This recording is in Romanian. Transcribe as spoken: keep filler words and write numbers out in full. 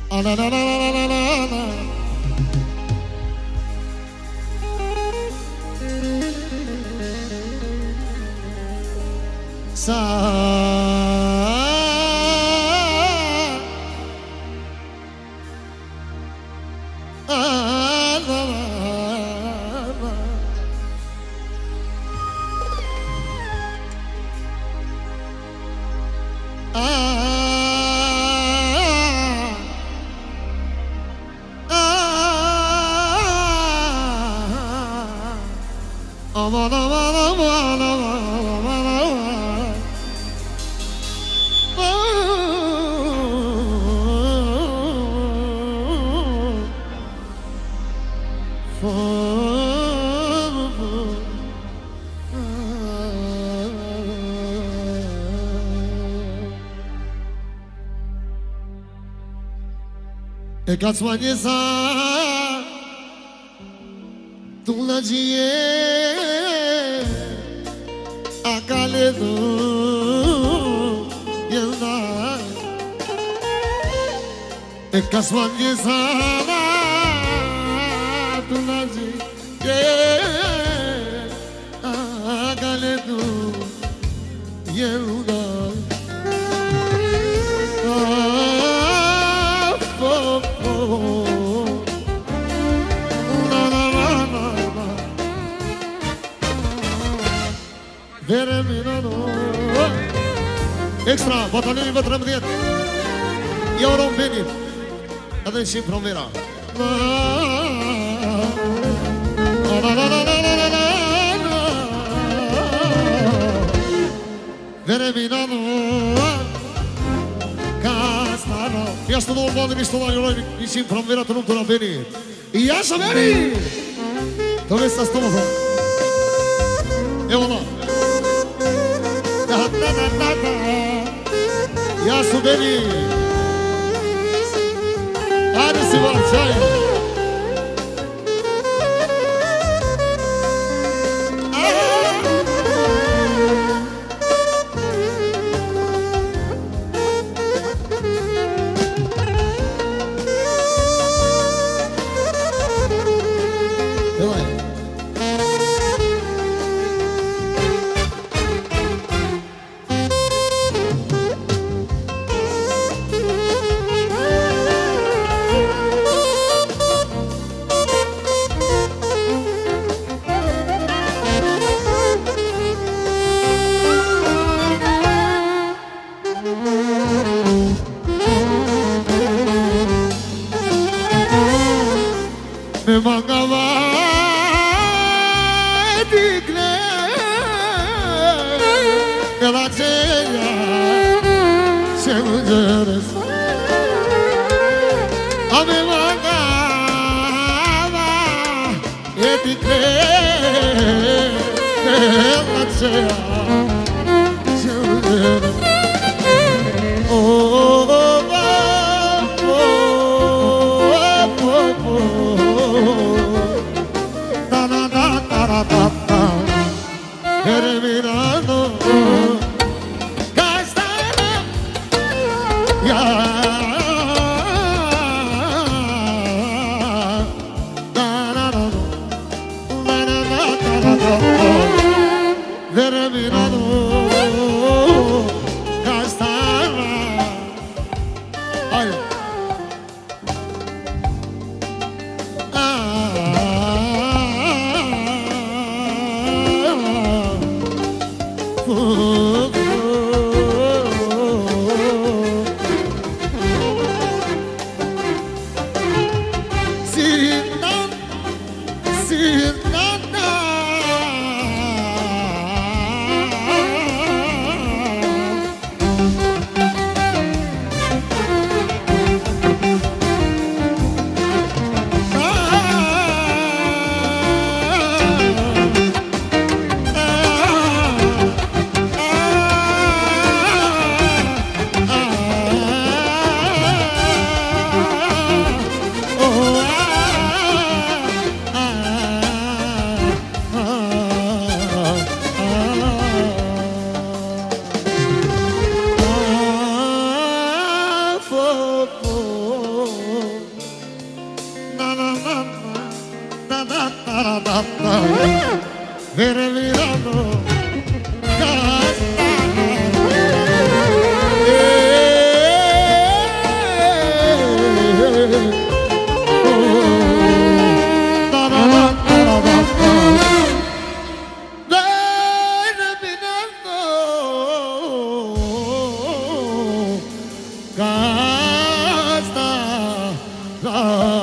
Ah, la, la, la, la, la, la, la. Sa ah, la, la, la. Ah, e kaç manisa tulajiye akaledu yelda e kaç manisa tulajiye akaledu yelda Extra, batalhão vai trabalhar. E agora um beni. Cadê esse primeira? Verminano. Castano. E sto non modo mi sto lavorando in primeira tu non torna bene. E essa bene. Dove sta sto modo? E vamos. Ya su beni hadi Sivas çay Da.